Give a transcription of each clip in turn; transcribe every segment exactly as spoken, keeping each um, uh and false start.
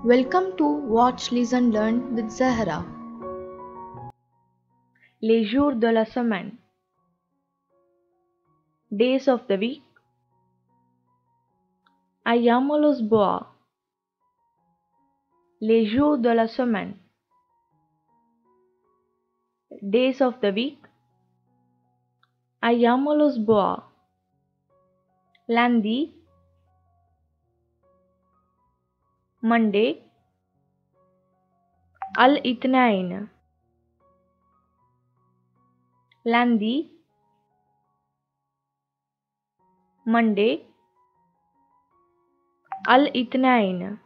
Welcome to Watch, Listen, Learn with Zahra. Les jours de la semaine. Days of the week. Ayamos boa. Les jours de la semaine. Days of the week. Ayamos boa. Lundi. Monday. Al-Ithnain. Lundi. Monday. Al-Ithnain.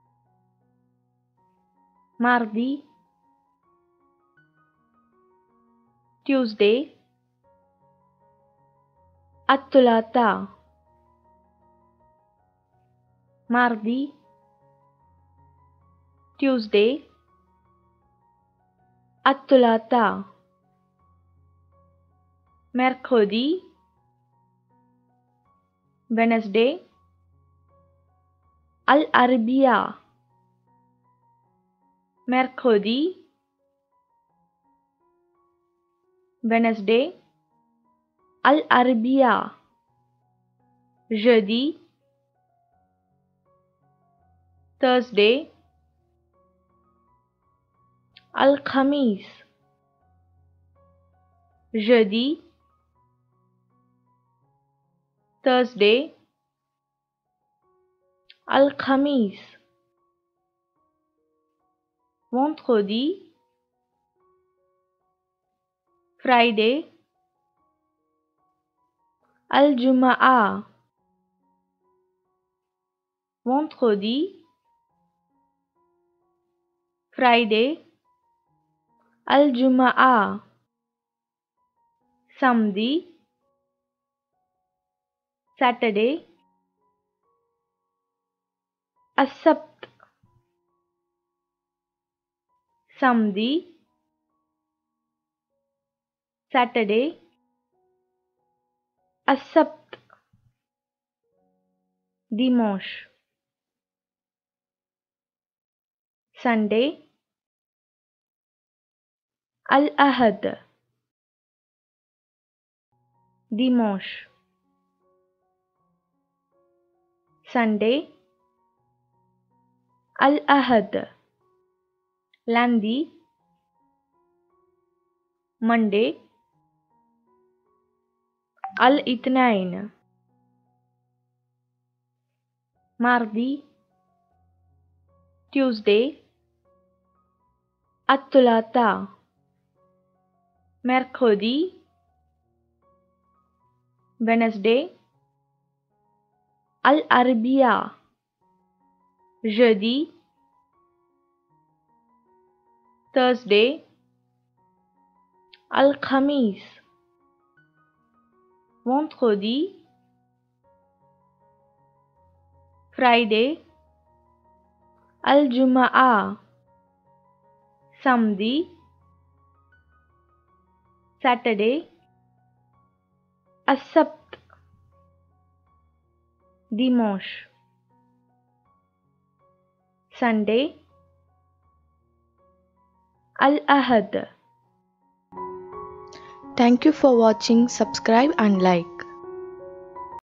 Mardi. Tuesday. At-Thulatha. Mardi. Tuesday. At-Thulatha. Mercredi. Wednesday. Al-Arbia. Mercredi. Wednesday. Al-Arbia. Jeudi. Thursday. Al-Khamis. Jeudi. Thursday. Al-Khamis. Vendredi. Friday. Al-Jum'ah. Vendredi. Friday. Al-Jum'ah. Samedi. Saturday. As-Sabt. Samedi. Saturday. As-Sabt. Dimanche. Sunday. Al-Ahad. Dimanche. Sunday. Al-Ahad. Lundi. Monday. Al-Ithnain. Mardi. Tuesday. At-Thulatha. Mercredi. Wednesday. Al-Arbia. Jeudi. Thursday. Al-Khamis. Vendredi. Friday. Al-Jum'ah. Samedi. Saturday. As-Sabt. Dimanche. Sunday. Al-Ahad. Thank you for watching. Subscribe and like.